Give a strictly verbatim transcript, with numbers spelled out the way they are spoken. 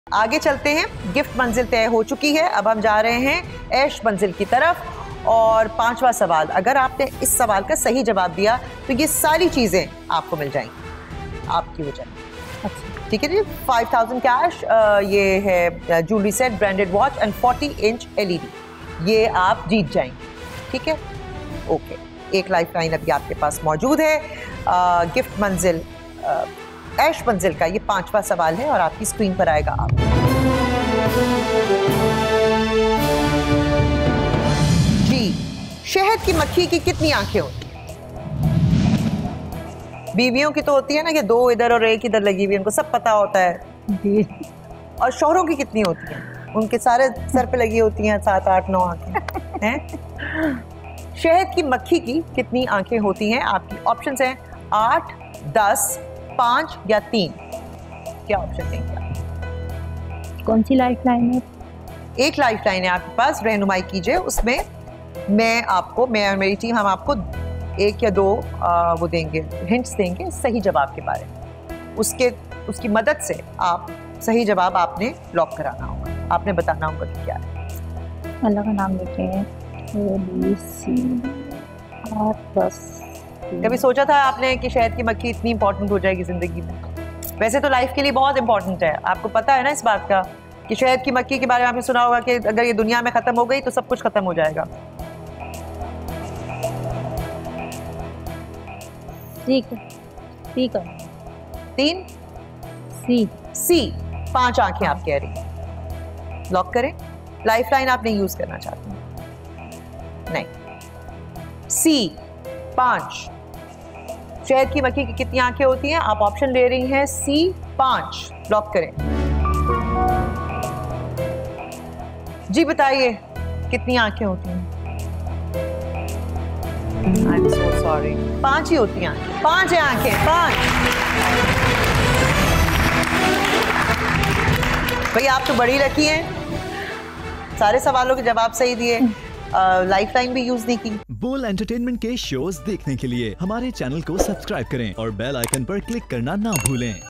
आगे चलते हैं, गिफ्ट मंजिल तय हो चुकी है, अब हम जा रहे हैं ऐश मंजिल की तरफ। और पांचवा सवाल, अगर आपने इस सवाल का सही जवाब दिया तो ये सारी चीजें आपको मिल जाएंगी आपकी वजह। ठीक है जी, फाइव थाउजेंड कैश, ये है jewellery set, branded watch and forty inch LED, ये आप जीत जाएंगे। ठीक है, ओके, एक लाइफ लाइन अभी आपके पास मौजूद है। आ, गिफ्ट मंजिल आ, ऐश मंजिल का ये पांचवा सवाल है और आपकी स्क्रीन पर आएगा आप। जी, शहद की मक्खी की कितनी आंखें होती हैं? बीवियों की तो होती है ना कि दो इधर और एक इधर लगी हुई, उनको सब पता होता है जी। और शौहरों की कितनी होती हैं? उनके सारे सर पे लगी होती हैं सात आठ नौ आंखें हैं। शहद की मक्खी की कितनी आंखें होती हैं? आपकी ऑप्शंस हैं आठ, दस, पांच या तीन। क्या ऑप्शन देंगे आप? कौन सी लाइफ लाइन है? एक लाइफ लाइन है आपके पास, रहनुमाई कीजिए उसमें। मैं आपको, मैं और मेरी टीम, हम आपको एक या दो आ, वो देंगे, हिंट्स देंगे सही जवाब के बारे में। उसके उसकी मदद से आप सही जवाब आपने लॉक कराना होगा, आपने बताना होगा कि क्या है। अल्लाह का नाम लेते हैं। ए बी सी आठ दस। कभी सोचा था आपने कि शहद की मक्खी इतनी इंपॉर्टेंट हो जाएगी जिंदगी में? वैसे तो लाइफ के लिए बहुत इंपॉर्टेंट है, आपको पता है ना इस बात का कि शहद की मक्खी के बारे में आपने सुना होगा कि अगर ये दुनिया में खत्म हो गई तो सब कुछ खत्म हो जाएगा। ठीक है, ठीक है। तीन, सी सी, पांच आंखें आप कह रही हैं, लॉक करें। लाइफ लाइन आप नहीं यूज करना चाहते हैं? नहीं, सी पांच। शहद की मक्खी की कितनी आंखें होती हैं? आप ऑप्शन ले रही हैं सी पांच, लॉक करें। जी बताइए कितनी आंखें होती हैं? आई एम सो सॉरी, पांच ही होती हैं, पांच है आंखें, पांच। भाई आप तो बड़ी लकी हैं, सारे सवालों के जवाब सही दिए, लाइफ लाइन भी यूज नहीं की। बोल एंटरटेनमेंट के शोज देखने के लिए हमारे चैनल को सब्सक्राइब करें और बेल आइकन पर क्लिक करना ना भूलें।